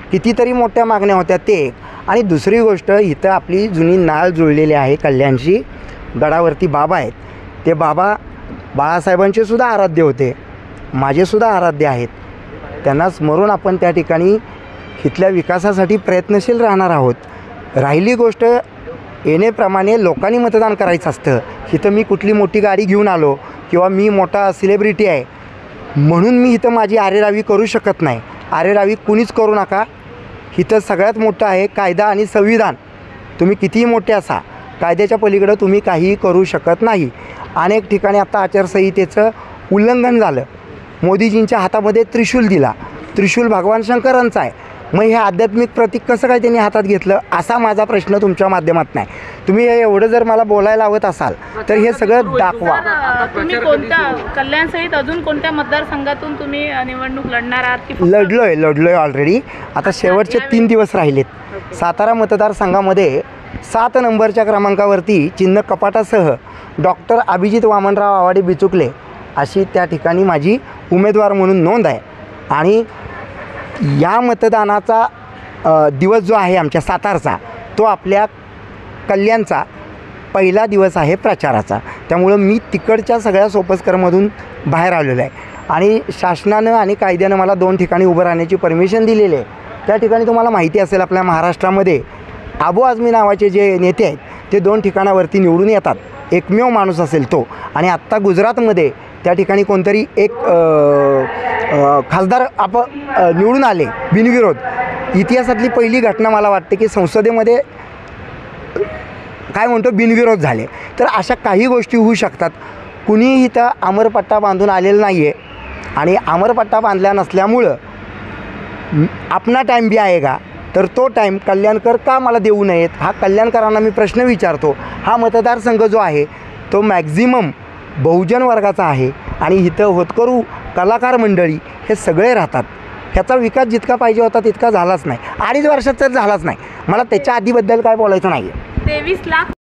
कितीतरी मोठ्या मागण्या होत्या ते एक. आणि दुसरी गोष्ट, इथं आपली जुनी नाळ जुळलेली आहे कल्याणशी. गडावरती बाबा आहेत, ते बाबा बाळासाहेबांचे सुद्धा आराध्य होते, माझेसुद्धा आराध्य आहेत. त्यांना स्मरून आपण त्या ठिकाणी इथल्या विकासासाठी प्रयत्नशील राहणार आहोत. राहिली गोष्ट, येणेप्रमाणे लोकांनी मतदान करायचं असतं. इथं मी कुठली मोठी गाडी घेऊन आलो किंवा मी मोठा सेलिब्रिटी आहे म्हणून मी इथं माझी आरेरावी करू शकत नाही. आरेरावी कुणीच करू नका. इथं सगळ्यात मोठं आहे कायदा आणि संविधान. तुम्ही कितीही मोठे असा, कायद्याच्या पलीकडं तुम्ही काहीही करू शकत नाही. अनेक ठिकाणी आता आचारसंहितेचं उल्लंघन झालं. मोदीजींच्या हातामध्ये त्रिशूल दिला. त्रिशूल भगवान शंकरांचा आहे. मग हे आध्यात्मिक प्रतीक कसं काय त्यांनी हातात घेतलं, असा माझा प्रश्न तुमच्या माध्यमातून आहे. तुम्ही एवढं जर मला बोलायला लावत असाल तर हे सगळं दाखवा. तुम्ही कोणत्या कल्याणसहित अजून कोणत्या मतदारसंघातून तुम्ही निवडणूक लढणार आहात की लढलोय ऑलरेडी. आता शेवटचे 3 दिवस राहिलेत. सातारा मतदारसंघामध्ये 7 नंबरच्या क्रमांकावरती चिन्ह कपाटासह डॉक्टर अभिजित वामनराव आवाडे बिचुकले अशी त्या ठिकाणी माझी उमेदवार म्हणून नोंद आहे. आणि या मतदानाचा दिवस जो आहे आमच्या सातारचा, तो आपल्या कल्याणचा पहिला दिवस आहे प्रचाराचा. त्यामुळं मी तिकडच्या सगळ्या सोपस्करमधून बाहेर आलेलो आहे. आणि शासनानं आणि कायद्यानं मला 2 ठिकाणी उभं राहण्याची परमिशन दिलेली आहे. त्या ठिकाणी तुम्हाला माहिती असेल, आपल्या महाराष्ट्रामध्ये आबू आझमी नावाचे जे नेते आहेत ते 2 ठिकाणावरती निवडून येतात. एकमेव माणूस असेल तो. आणि आत्ता गुजरातमध्ये त्या ठिकाणी कोणतरी एक खासदार निवडून आले बिनविरोध. इतिहासातली पहिली घटना मला वाटते की संसदेमध्ये काय म्हणतो बिनविरोध झाले. तर अशा काही गोष्टी होऊ शकतात. कुणीही इथं अमरपट्टा बांधून आलेला नाही आहे. आणि अमरपट्टा बांधला नसल्यामुळं आपला टाईम बी आहे का, तर तो टाईम कल्याणकर का मला देऊ नयेत, हा कल्याणकरांना मी प्रश्न विचारतो. हा मतदारसंघ जो आहे तो मॅक्झिमम बहुजन वर्गाचा आहे. आणि इथं होतकरू कलाकार मंडळी हे सगळे राहतात. ह्याचा विकास जितका पाहिजे होता तितका झालाच नाही. 2.5 वर्षात तर झालाच नाही. मला त्याच्या आधीबद्दल काय बोलायचं नाही आहे. 23 लाख